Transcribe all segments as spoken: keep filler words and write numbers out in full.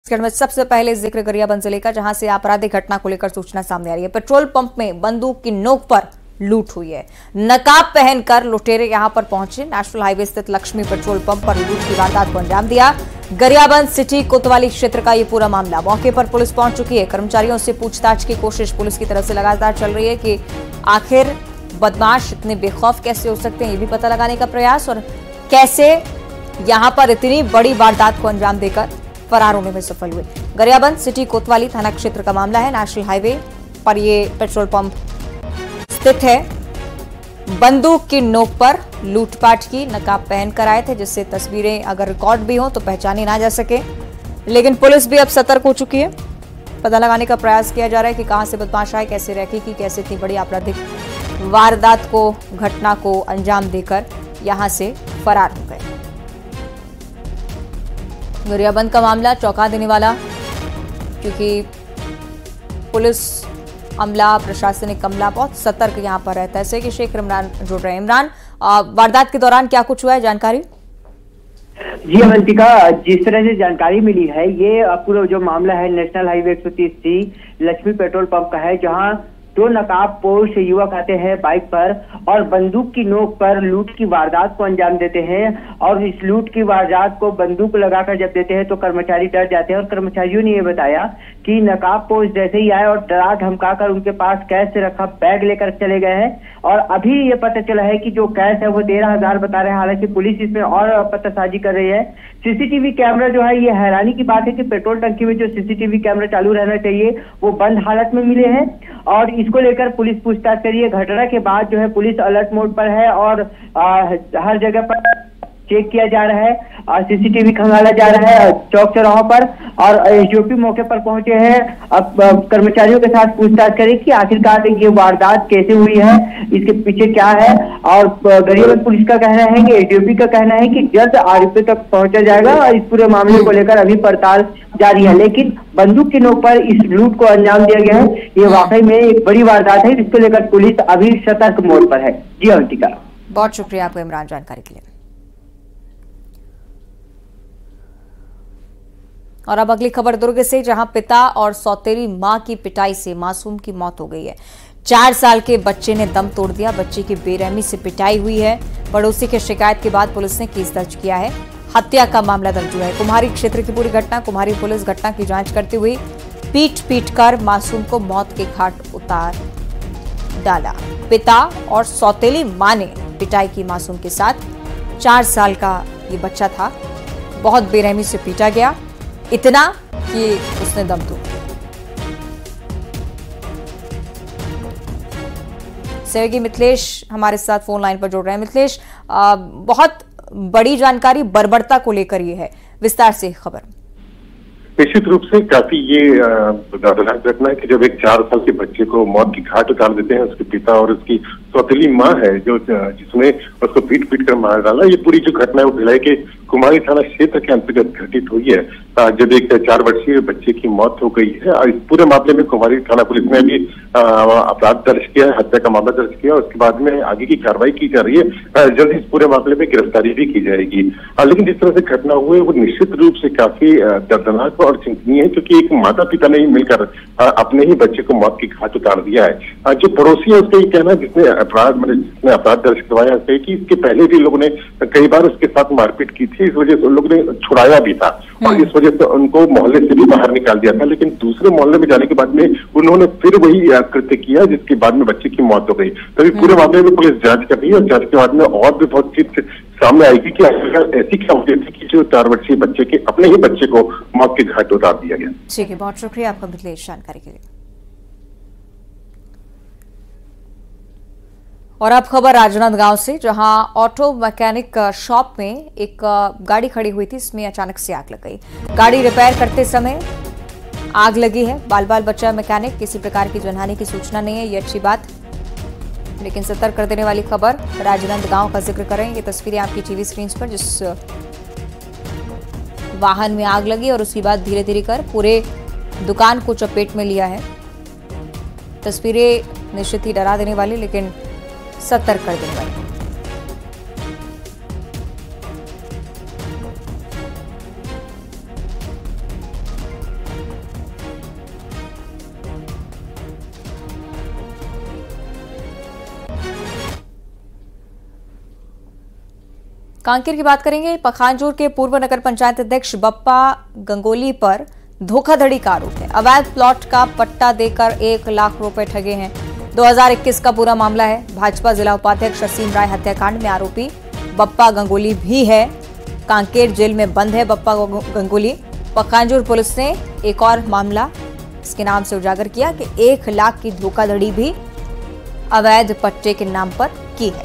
में सबसे पहले जिक्र गरियाबंद जिले का, जहां से आपराधिक घटना को लेकर सूचना सामने आ रही है। पेट्रोल पंप में बंदूक की नोक पर लूट हुई है। नकाब पहनकर लुटेरे यहां पर पहुंचे। नेशनल हाईवे स्थित लक्ष्मी पेट्रोल पंप पर लूट की वारदात को अंजाम दिया। गरियाबंद सिटी कोतवाली क्षेत्र का यह पूरा मामला। मौके पर पुलिस पहुंच चुकी है। कर्मचारियों से पूछताछ की कोशिश पुलिस की तरफ से लगातार चल रही है कि आखिर बदमाश इतने बेखौफ कैसे हो सकते हैं, ये भी पता लगाने का प्रयास, और कैसे यहां पर इतनी बड़ी वारदात को अंजाम देकर फरार होने में सफल हुए। गरियाबंद सिटी कोतवाली थाना क्षेत्र का मामला है। नेशनल हाईवे पर यह पेट्रोल पंप स्थित है। बंदूक की नोक पर लूटपाट की, नकाब पहनकर आए थे, जिससे तस्वीरें अगर रिकॉर्ड भी हो तो पहचानी ना जा सके। लेकिन पुलिस भी अब सतर्क हो चुकी है। पता लगाने का प्रयास किया जा रहा है कि कहां से बदमाश आए, कैसे रैकी की, कैसे इतनी बड़ी आपराधिक वारदात को, घटना को अंजाम देकर यहां से फरार हो गए। गरियाबंद का मामला चौंका देने वाला, क्योंकि पुलिस अमला, प्रशासनिक अमला बहुत सतर्क यहां पर रहता है। ऐसे कि शेख इमरान जुड़ रहे हैं। इमरान, वारदात के दौरान क्या कुछ हुआ है, जानकारी? जी अवंतिका, जिस तरह से जानकारी मिली है, ये पूरा जो मामला है नेशनल हाईवे एक सौ तीस सी लक्ष्मी पेट्रोल पंप का है, जहां दो नकाबपोश युवक आते हैं बाइक पर और बंदूक की नोक पर लूट की वारदात को अंजाम देते हैं। और इस लूट की वारदात को बंदूक लगाकर जब देते हैं तो कर्मचारी डर जाते हैं। और कर्मचारियों ने यह बताया कि नकाबपोश जैसे ही आए और डरा धमकाकर उनके पास कैश से रखा बैग लेकर चले गए हैं। और अभी ये पता चला है कि जो कैश है वो तेरह हजार बता रहे हैं। हालांकि पुलिस इसमें और पतासाजी कर रही है। सीसीटीवी कैमरा जो है, ये हैरानी की बात है कि पेट्रोल टंकी में जो सीसीटीवी कैमरा चालू रहना चाहिए वो बंद हालत में मिले हैं। और इसको लेकर पुलिस पूछताछ कर रही है। घटना के बाद जो है पुलिस अलर्ट मोड पर है और आ, हर जगह पर चेक किया जा रहा है, सीसीटीवी खंगाला जा रहा है चौक चौराहों पर। और एसडीओपी मौके पर पहुंचे हैं। अब कर्मचारियों के साथ पूछताछ करें कि आखिरकार ये वारदात कैसे हुई है, इसके पीछे क्या है। और गरियाबंद पुलिस का कहना है कि एसडीओपी का कहना है कि जल्द आरोपी तक पहुंचा जाएगा। और इस पूरे मामले को लेकर अभी पड़ताल जारी है। लेकिन बंदूक की नोक पर इस लूट को अंजाम दिया गया है, ये वाकई में एक बड़ी वारदात है, जिसको लेकर पुलिस अभी सतर्क मोड पर है। जी अवंतिका, बहुत शुक्रिया आपको इमरान जानकारी के लिए। और अब अगली खबर दुर्ग से, जहां पिता और सौतेली मां की पिटाई से मासूम की मौत हो गई है। चार साल के बच्चे ने दम तोड़ दिया। बच्चे की बेरहमी से पिटाई हुई है। पड़ोसी की शिकायत के बाद पुलिस ने केस दर्ज किया है। हत्या का मामला दर्ज हुआ है। कुम्हारी क्षेत्र की पूरी घटना। कुम्हारी पुलिस घटना की जांच करते हुए पीट पीट कर मासूम को मौत के घाट उतार डाला। पिता और सौतेली मां ने पिटाई की मासूम के साथ। चार साल का ये बच्चा था। बहुत बेरहमी से पीटा गया, इतना कि उसने दम तोड़ दिया। सहयोगी मिथिलेश हमारे साथ फोन लाइन पर जुड़ रहे हैं। मिथिलेश, बहुत बड़ी जानकारी बर्बरता को लेकर ये है, विस्तार से खबर। निश्चित रूप से काफी ये दर्दनाक घटना है कि जब एक चार साल के बच्चे को मौत की घाट उतार देते हैं उसके पिता, और उसकी सौतेली मां है जो जिसने उसको पीट पीट कर मार डाला। ये पूरी जो घटना है वो भिलाई के कुमारी थाना क्षेत्र के अंतर्गत घटित हुई है, जब एक चार वर्षीय बच्चे की मौत हो गई है। और इस पूरे मामले में कुमारी थाना पुलिस ने भी अपराध दर्ज किया है, हत्या का मामला दर्ज किया। उसके बाद में आगे की कार्रवाई की जा रही है। जल्द इस पूरे मामले में गिरफ्तारी भी की जाएगी। लेकिन जिस तरह से घटना हुई है वो निश्चित रूप से काफी दर्दनाक और चिंतनीय है, क्योंकि एक माता पिता ने ही मिलकर अपने ही बच्चे को मौत की घाट उतार दिया है। जो पड़ोसी है उसका ये कहना, जिसने अपराध मतलब जिसने अपराध दर्ज करवाया है कि इसके पहले भी लोगों ने कई बार उसके साथ मारपीट की थी, इस वजह से उन लोगों ने छुड़ाया भी था और इस वजह से उनको मोहल्ले से भी बाहर निकाल दिया था। लेकिन दूसरे मोहल्ले में जाने के बाद में उन्होंने फिर वही कृत्य किया, जिसके बाद में बच्चे की मौत हो गई। तभी पूरे मामले में पुलिस जांच कर रही है और जांच के बाद में और भी बहुत चीज सामने आएगी कि ऐसी क्या वजह थी कि जो चार वर्षीय बच्चे के अपने ही बच्चे को मौत के घाट उतार दिया गया। ठीक है, बहुत शुक्रिया आपका मिथिलेश जानकारी के लिए। और अब खबर राजनांदगांव से, जहां ऑटो मैकेनिक शॉप में एक गाड़ी खड़ी हुई थी, इसमें अचानक से आग लग गई। गाड़ी रिपेयर करते समय आग लगी है। बाल बाल बच्चा मैकेनिक, किसी प्रकार की जनहानि की सूचना नहीं है, ये अच्छी बात। लेकिन सतर्क कर देने वाली खबर राजनांदगांव का जिक्र करें। ये तस्वीरें आपकी टीवी स्क्रीन पर, जिस वाहन में आग लगी और उसके बाद धीरे धीरे कर पूरे दुकान को चपेट में लिया है। तस्वीरें निश्चित ही डरा देने वाली, लेकिन सतर्क कर देने वाली। कांकेर की बात करेंगे। पखांजूर के पूर्व नगर पंचायत अध्यक्ष बप्पा गंगोली पर धोखाधड़ी का आरोप है। अवैध प्लॉट का पट्टा देकर एक लाख रुपए ठगे हैं। दो हज़ार इक्कीस का पूरा मामला है। भाजपा जिला उपाध्यक्ष असीम राय हत्याकांड में आरोपी बप्पा गंगोली भी है। कांकेर जेल में बंद है बप्पा गंगोली। पखांजूर पुलिस ने एक और मामला इसके नाम से उजागर किया कि एक लाख की धोखाधड़ी भी अवैध पट्टे के नाम पर की है।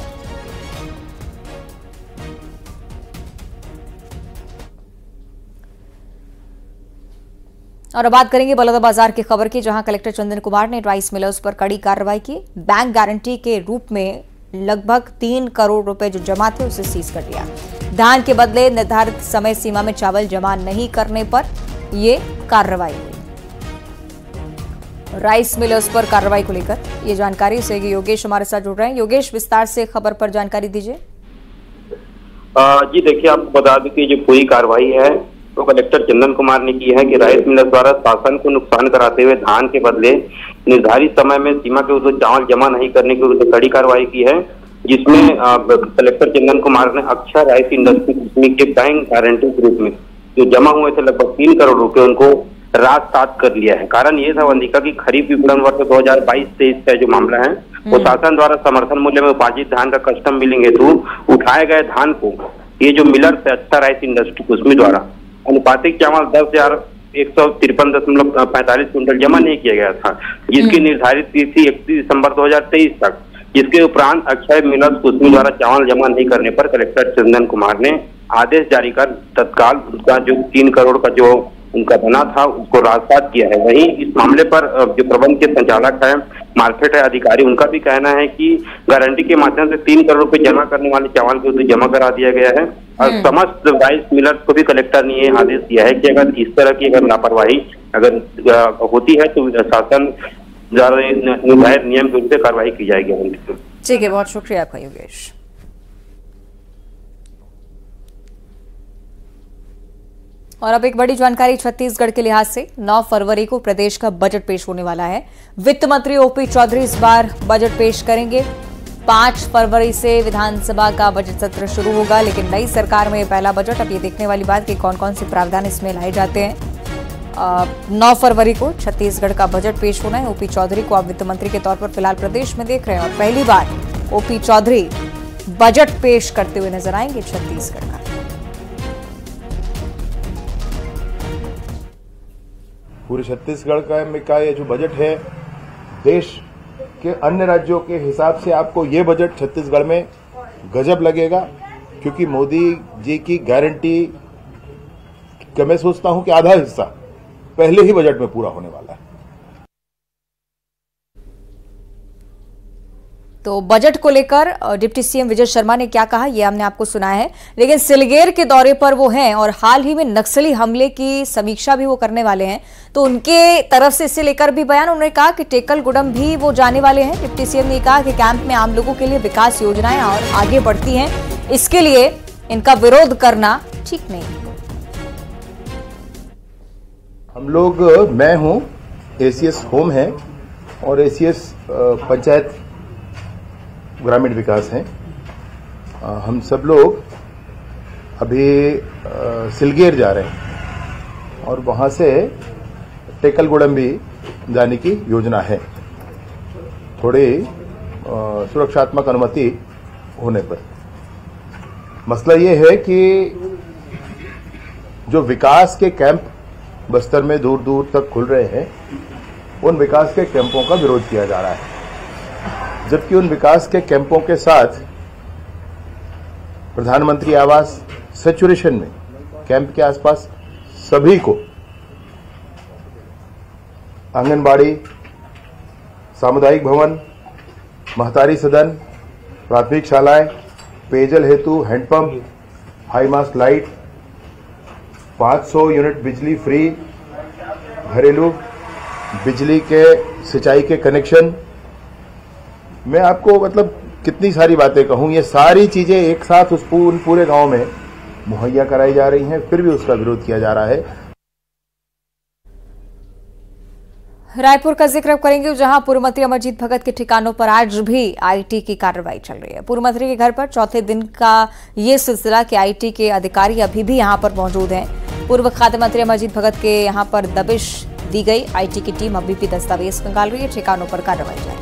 और अब बात करेंगे बलौदाबाजार की खबर की, जहां कलेक्टर चंदन कुमार ने राइस मिलर्स पर कड़ी कार्रवाई की। बैंक गारंटी के रूप में लगभग तीन करोड़ रुपए जो जमा थे उसे सीज कर लिया। धान के बदले निर्धारित समय सीमा में चावल जमा नहीं करने पर यह कार्रवाई हुई। राइस मिलर्स पर कार्रवाई को लेकर ये जानकारी से योगेश हमारे साथ जुड़ रहे हैं। योगेश, विस्तार से खबर पर जानकारी दीजिए। जी देखिए, आपको बता दें कि जो पूरी कार्रवाई है तो कलेक्टर चंदन कुमार ने की है कि राइस मिलर्स द्वारा शासन को नुकसान कराते हुए धान के बदले निर्धारित समय में सीमा के विरुद्ध चावल जमा नहीं करने के विरुद्ध कड़ी कार्रवाई की है, जिसमें कलेक्टर चंदन कुमार ने अक्षय राइस इंडस्ट्री कंपनी के बैंक गारंटी के रूप में जो जमा हुए थे लगभग तीन करोड़ रुपए उनको रात सात कर लिया है। कारण ये था वंदिका की खरीफ विपणन वर्ष दो हजार बाईस तेईस का जो मामला है वो शासन द्वारा समर्थन मूल्य में उपार्जित धान का कस्टम मिलिंग हेतु उठाए गए धान को ये जो मिलर से अच्छा राइस इंडस्ट्री उसमें द्वारा अनुपातिक चावल दस हजार एक सौ तिरपन दशमलव पैंतालीस क्विंटल जमा नहीं किया गया था, जिसकी निर्धारित तिथि इकतीस दिसंबर दो हजार तेईस तक। जिसके उपरांत अक्षय मिलर्स कुसमी द्वारा चावल जमा नहीं करने पर कलेक्टर चंदन कुमार ने आदेश जारी कर तत्काल उसका जो तीन करोड़ का जो उनका बना था उसको राजसात किया है। वहीं इस मामले पर जो प्रबंध के संचालक है मार्केट है अधिकारी, उनका भी कहना है कि गारंटी के माध्यम से तीन करोड़ रुपए जमा करने वाले चावल को जमा करा दिया गया है। और समस्त राइस मिलर्स को भी कलेक्टर ने ये आदेश दिया है कि अगर इस तरह की अगर लापरवाही अगर होती है तो शासन निर्धारित नियम के रूप कार्रवाई की जाएगी। ठीक है, बहुत शुक्रिया आपका योगेश। और अब एक बड़ी जानकारी छत्तीसगढ़ के लिहाज से नौ फरवरी को प्रदेश का बजट पेश होने वाला है। वित्त मंत्री ओपी चौधरी इस बार बजट पेश करेंगे। पांच फरवरी से विधानसभा का बजट सत्र शुरू होगा, लेकिन नई सरकार में पहला बजट। अब ये देखने वाली बात कि कौन कौन से प्रावधान इसमें लाए जाते हैं। नौ फरवरी को छत्तीसगढ़ का बजट पेश होना है। ओपी चौधरी को आप वित्त मंत्री के तौर पर फिलहाल प्रदेश में देख रहे हैं और पहली बार ओपी चौधरी बजट पेश करते हुए नजर आएंगे छत्तीसगढ़ का। पूरे छत्तीसगढ़ का में का ये जो बजट है देश के अन्य राज्यों के हिसाब से आपको ये बजट छत्तीसगढ़ में गजब लगेगा, क्योंकि मोदी जी की गारंटी का मैं सोचता हूं कि आधा हिस्सा पहले ही बजट में पूरा होने वाला है। तो बजट को लेकर डिप्टी सीएम विजय शर्मा ने क्या कहा ये हमने आपको सुनाया है, लेकिन सिलगेर के दौरे पर वो हैं और हाल ही में नक्सली हमले की समीक्षा भी वो करने वाले हैं। तो उनके तरफ से इसे लेकर भी बयान, उन्होंने कहा कि टेकलगुडम भी वो जाने वाले हैं। डिप्टी सीएम ने कहा कि कैंप में आम लोगों के लिए विकास योजनाएं और आगे बढ़ती हैं, इसके लिए इनका विरोध करना ठीक नहीं है। हम लोग, मैं हूं, एसीएस होम है और एसीएस पंचायत ग्रामीण विकास हैं। हम सब लोग अभी सिलगेर जा रहे हैं और वहां से टेकलगुडम भी जाने की योजना है, थोड़ी सुरक्षात्मक अनुमति होने पर। मसला ये है कि जो विकास के कैंप बस्तर में दूर दूर तक खुल रहे हैं, उन विकास के कैंपों का विरोध किया जा रहा है, जबकि उन विकास के कैंपों के साथ प्रधानमंत्री आवास सैचुरेशन में कैंप के आसपास सभी को आंगनबाड़ी, सामुदायिक भवन, महतारी सदन, प्राथमिक शालाएं, पेयजल हेतु हैंडपंप, हाई मास्ट लाइट, पाँच सौ यूनिट बिजली फ्री, घरेलू बिजली के सिंचाई के कनेक्शन। मैं आपको मतलब कितनी सारी बातें कहूं, ये सारी चीजें एक साथ उस पूरे गांव में मुहैया कराई जा रही हैं, फिर भी उसका विरोध किया जा रहा है। रायपुर का जिक्र करेंगे, जहां पूर्व मंत्री अमरजीत भगत के ठिकानों पर आज भी आईटी की कार्रवाई चल रही है। पूर्व मंत्री के घर पर चौथे दिन का ये सिलसिला कि आईटी के अधिकारी अभी भी यहां पर मौजूद हैं। पूर्व खाद्य मंत्री अमरजीत भगत के यहां पर दबिश दी गई। आईटी की टीम अभी भी दस्तावेज खंगाल रही है, ठिकानों पर कार्रवाई जारी है।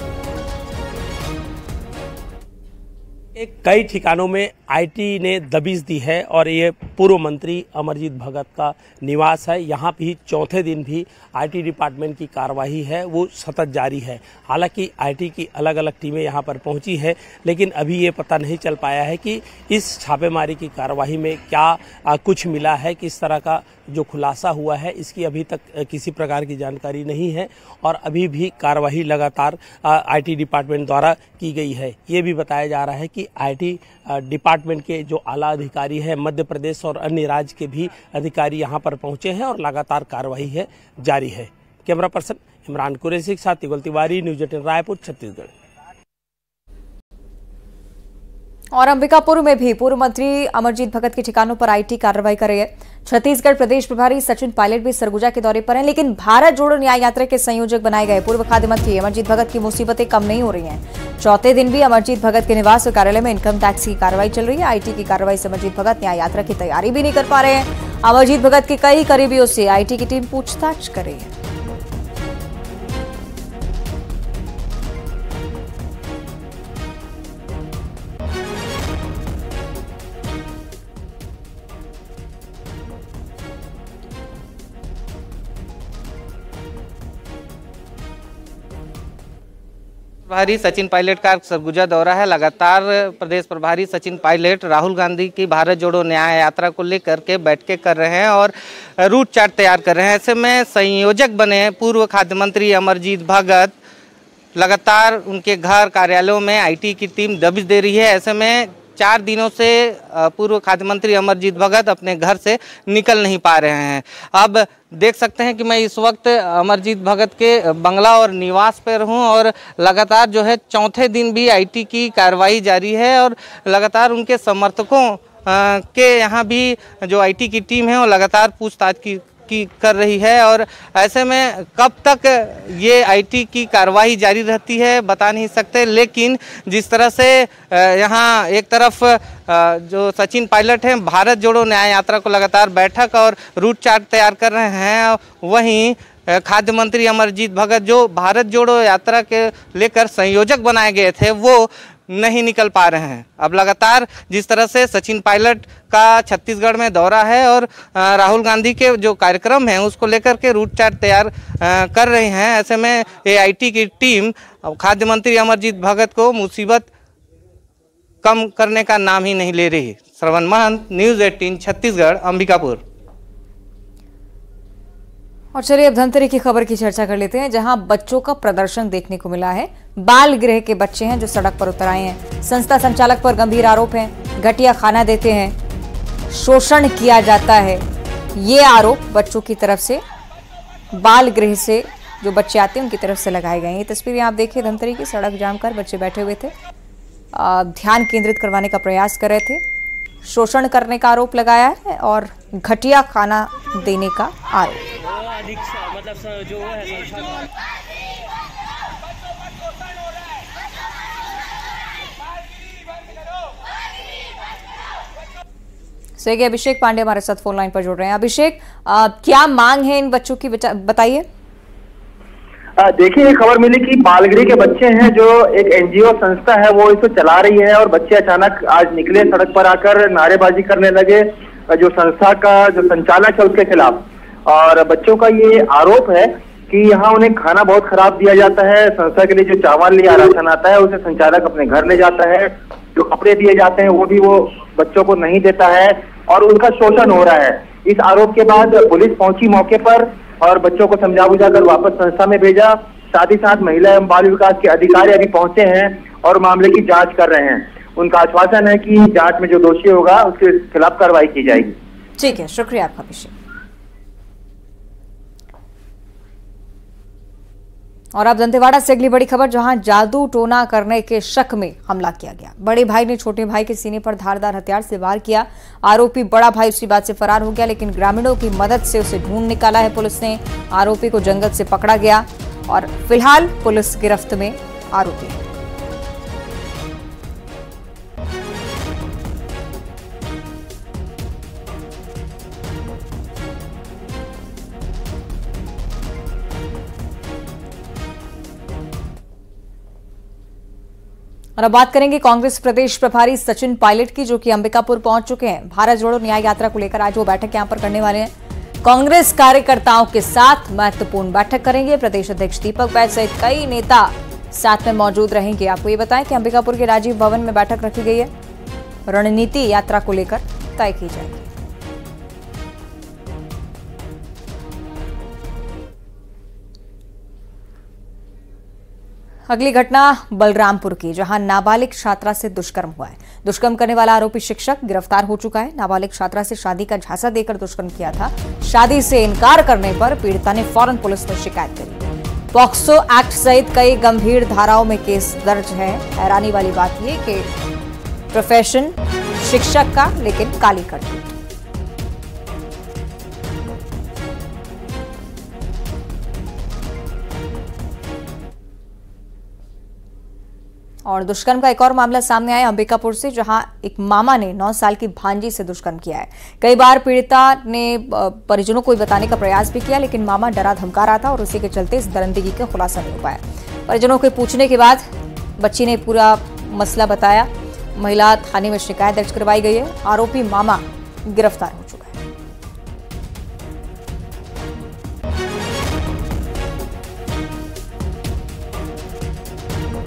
कई ठिकानों में आईटी ने दबिश दी है और ये पूर्व मंत्री अमरजीत भगत का निवास है। यहाँ भी चौथे दिन भी आईटी डिपार्टमेंट की कार्रवाई है वो सतत जारी है। हालांकि आईटी की अलग अलग टीमें यहाँ पर पहुँची है, लेकिन अभी ये पता नहीं चल पाया है कि इस छापेमारी की कार्रवाई में क्या आ, कुछ मिला है, किस तरह का जो खुलासा हुआ है, इसकी अभी तक किसी प्रकार की जानकारी नहीं है। और अभी भी कार्रवाई लगातार आईटी डिपार्टमेंट द्वारा की गई है। ये भी बताया जा रहा है कि आईटी डिपार्टमेंट के जो आला अधिकारी हैं, मध्य प्रदेश और अन्य राज्य के भी अधिकारी यहां पर पहुंचे हैं और लगातार कार्रवाई है जारी है। कैमरा पर्सन इमरान कुरैशी के साथ तिगल तिवारी, न्यूज एटीन रायपुर, छत्तीसगढ़। और अंबिकापुर में भी पूर्व मंत्री अमरजीत भगत के ठिकानों पर आईटी कार्रवाई कर रही है। छत्तीसगढ़ प्रदेश प्रभारी सचिन पायलट भी सरगुजा के दौरे पर हैं, लेकिन भारत जोड़ो न्याय यात्रा के संयोजक बनाए गए पूर्व खाद्य मंत्री अमरजीत भगत की मुसीबतें कम नहीं हो रही हैं। चौथे दिन भी अमरजीत भगत के निवास और कार्यालय में इनकम टैक्स की कार्रवाई चल रही है। आईटी की कार्रवाई से अमरजीत भगत न्याय यात्रा की तैयारी भी नहीं कर पा रहे हैं। अमरजीत भगत के कई करीबियों से आईटी की टीम पूछताछ कर रही है। प्रभारी सचिन पायलट का सरगुजा दौरा है। लगातार प्रदेश प्रभारी सचिन पायलट राहुल गांधी की भारत जोड़ो न्याय यात्रा को लेकर के बैठकें कर रहे हैं और रूट चार्ट तैयार कर रहे हैं। ऐसे में संयोजक बने पूर्व खाद्य मंत्री अमरजीत भगत लगातार उनके घर कार्यालयों में आईटी की टीम दबिश दे रही है। ऐसे में चार दिनों से पूर्व खाद्य मंत्री अमरजीत भगत अपने घर से निकल नहीं पा रहे हैं। अब देख सकते हैं कि मैं इस वक्त अमरजीत भगत के बंगला और निवास पर हूं और लगातार जो है चौथे दिन भी आईटी की कार्रवाई जारी है और लगातार उनके समर्थकों के यहाँ भी जो आईटी की टीम है वो लगातार पूछताछ की की कर रही है। और ऐसे में कब तक ये आईटी की कार्रवाई जारी रहती है बता नहीं सकते, लेकिन जिस तरह से यहाँ एक तरफ जो सचिन पायलट हैं भारत जोड़ो न्याय यात्रा को लगातार बैठक और रूट चार्ट तैयार कर रहे हैं, वहीं खाद्य मंत्री अमरजीत भगत जो भारत जोड़ो यात्रा के लेकर संयोजक बनाए गए थे वो नहीं निकल पा रहे हैं। अब लगातार जिस तरह से सचिन पायलट का छत्तीसगढ़ में दौरा है और राहुल गांधी के जो कार्यक्रम हैं उसको लेकर के रूट चार्ट तैयार कर रहे हैं, ऐसे में ये आईटी की टीम खाद्य मंत्री अमरजीत भगत को मुसीबत कम करने का नाम ही नहीं ले रही। Shravan Mahant, News Eighteen Chhattisgarh, Ambikapur. और चलिए अब धमतरी की खबर की चर्चा कर लेते हैं, जहां बच्चों का प्रदर्शन देखने को मिला है। बाल गृह के बच्चे हैं जो सड़क पर उतर आए हैं। संस्था संचालक पर गंभीर आरोप हैं, घटिया खाना देते हैं, शोषण किया जाता है। ये आरोप बच्चों की तरफ से, बाल गृह से जो बच्चे आते हैं उनकी तरफ से लगाए गए हैं। ये तस्वीरें आप देखिए धमतरी की, सड़क जाम कर बच्चे बैठे हुए थे, ध्यान केंद्रित करवाने का प्रयास कर रहे थे। शोषण करने का आरोप लगाया है और घटिया खाना देने का आरोप। मतलब जो है सही। अभिषेक पांडे हमारे साथ फोन लाइन पर जुड़ रहे हैं। अभिषेक, आ, क्या मांग है इन बच्चों की, बताइए। देखिए, खबर मिली कि बालगृह के बच्चे हैं जो एक एनजीओ संस्था है वो इसको चला रही है और बच्चे अचानक आज निकले, सड़क पर आकर नारेबाजी करने लगे जो संस्था का जो संचालक है उसके खिलाफ। और बच्चों का ये आरोप है कि यहाँ उन्हें खाना बहुत खराब दिया जाता है। संस्था के लिए जो चावल या राशन आता है उसे संचालक अपने घर ले जाता है। जो कपड़े दिए जाते हैं वो भी वो बच्चों को नहीं देता है और उनका शोषण हो रहा है। इस आरोप के बाद पुलिस पहुंची मौके पर और बच्चों को समझा बुझा कर वापस संस्था में भेजा। साथ ही साथ महिला एवं बाल विकास के अधिकारी अभी पहुंचे हैं और मामले की जांच कर रहे हैं। उनका आश्वासन है कि जांच में जो दोषी होगा उसके खिलाफ कार्रवाई की जाएगी। ठीक है, शुक्रिया आपका अभिषेक। और अब दंतेवाड़ा से अगली बड़ी खबर, जहां जादू टोना करने के शक में हमला किया गया। बड़े भाई ने छोटे भाई के सीने पर धारदार हथियार से वार किया। आरोपी बड़ा भाई उसी बात से फरार हो गया, लेकिन ग्रामीणों की मदद से उसे ढूंढ निकाला है पुलिस ने। आरोपी को जंगल से पकड़ा गया और फिलहाल पुलिस गिरफ्त में आरोपी है। और अब बात करेंगे कांग्रेस प्रदेश प्रभारी सचिन पायलट की, जो कि अंबिकापुर पहुंच चुके हैं। भारत जोड़ो न्याय यात्रा को लेकर आज वो बैठक यहां पर करने वाले हैं। कांग्रेस कार्यकर्ताओं के साथ महत्वपूर्ण बैठक करेंगे। प्रदेश अध्यक्ष दीपक बैज सहित कई नेता साथ में मौजूद रहेंगे। आपको ये बताएं कि अंबिकापुर के राजीव भवन में बैठक रखी गई है। रणनीति यात्रा को लेकर तय की जाएगी। अगली घटना बलरामपुर की, जहां नाबालिग छात्रा से दुष्कर्म हुआ है। दुष्कर्म करने वाला आरोपी शिक्षक गिरफ्तार हो चुका है। नाबालिग छात्रा से शादी का झांसा देकर दुष्कर्म किया था। शादी से इनकार करने पर पीड़िता ने फौरन पुलिस में शिकायत करी। पॉक्सो एक्ट सहित कई गंभीर धाराओं में केस दर्ज है। हैरानी वाली बात यह कि प्रोफेशन शिक्षक का, लेकिन काली करती। और दुष्कर्म का एक और मामला सामने आया अंबिकापुर से, जहां एक मामा ने नौ साल की भांजी से दुष्कर्म किया है। कई बार पीड़िता ने परिजनों को बताने का प्रयास भी किया, लेकिन मामा डरा धमका रहा था और उसी के चलते इस दरिंदगी का खुलासा नहीं हो पाया। परिजनों के पूछने के बाद बच्ची ने पूरा मसला बताया। महिला थाने में शिकायत दर्ज करवाई गई है। आरोपी मामा गिरफ्तार हो चुका है।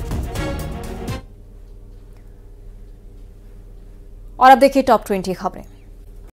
और अब देखिए टॉप ट्वेंटी खबरें।